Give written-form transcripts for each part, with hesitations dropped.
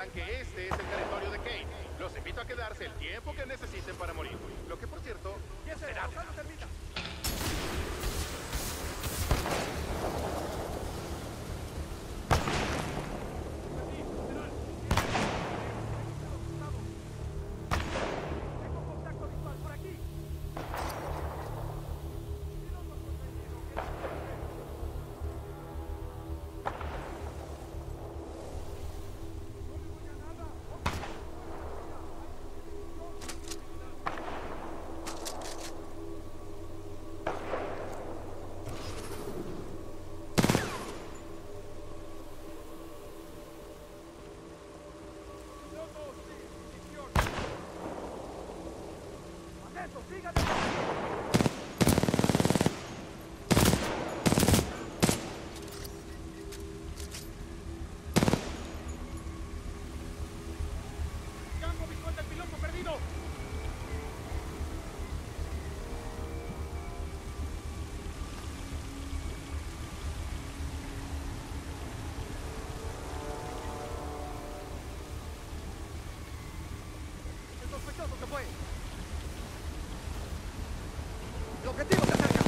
sepan que este es el territorio de Kane. Los invito a quedarse el tiempo que necesiten para morir. Lo que, por cierto, será de nada. ¿Qué fue? El objetivo se acerca.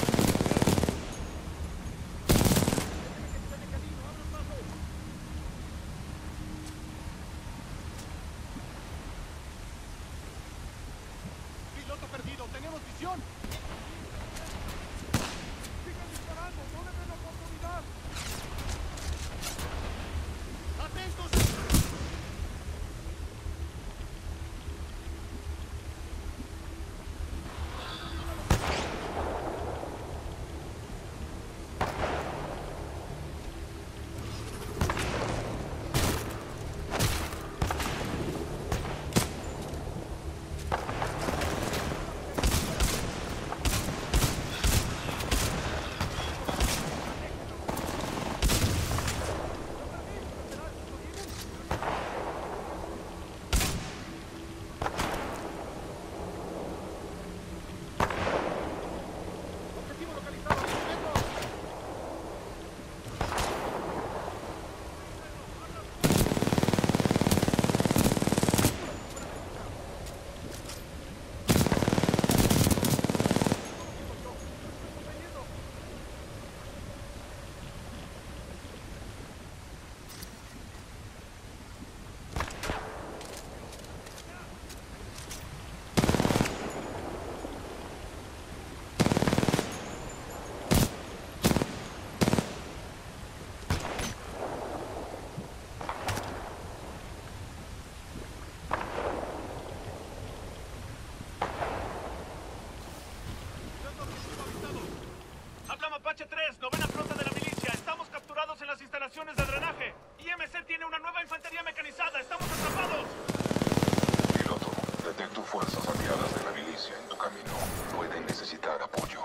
Piloto perdido, tenemos visión. Sigan disparando, no le den la oportunidad. ¡Atentos! Apache 3, novena flota de la milicia. Estamos capturados en las instalaciones de drenaje. IMC tiene una nueva infantería mecanizada. ¡Estamos atrapados! Piloto, detecto fuerzas aliadas de la milicia en tu camino. Pueden necesitar apoyo.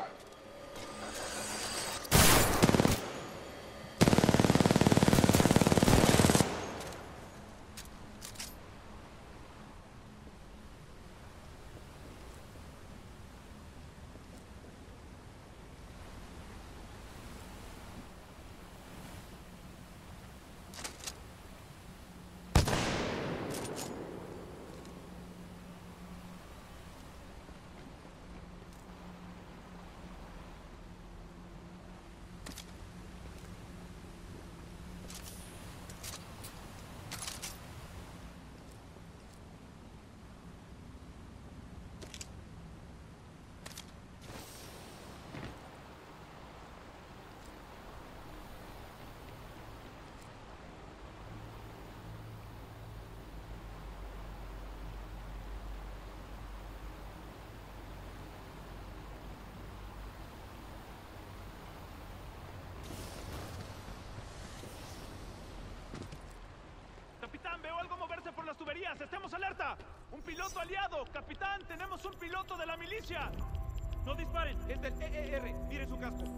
Capitán, veo algo moverse por las tuberías. ¡Estemos alerta! ¡Un piloto aliado! ¡Capitán, tenemos un piloto de la milicia! ¡No disparen! Es del EER. Miren su casco.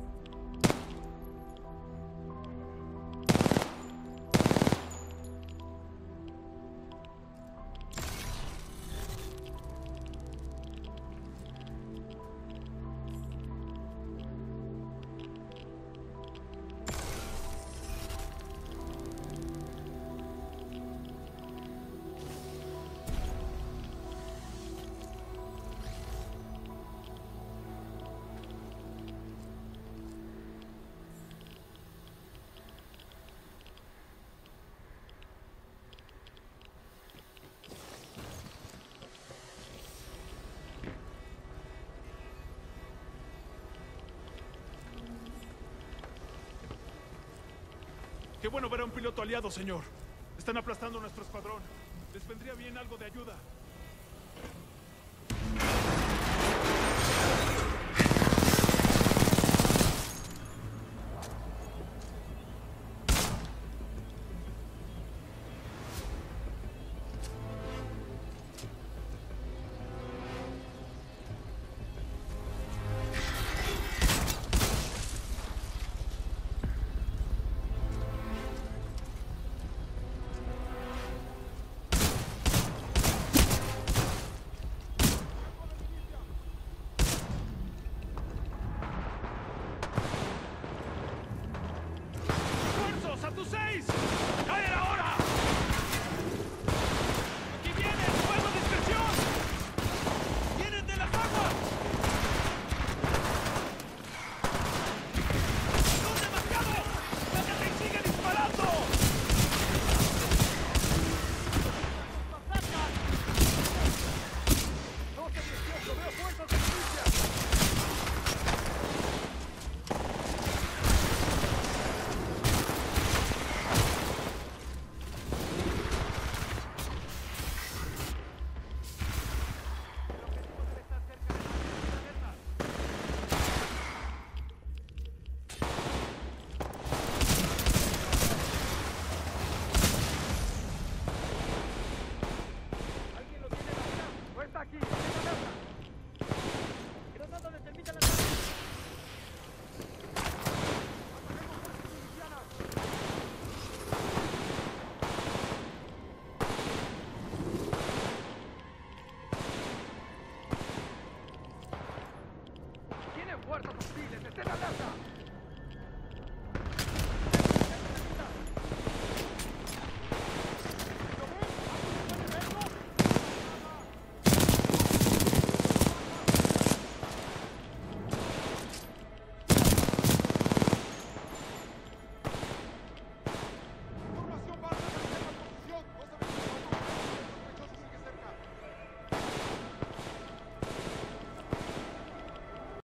Qué bueno ver a un piloto aliado, señor. Están aplastando nuestro escuadrón. Les vendría bien algo de ayuda.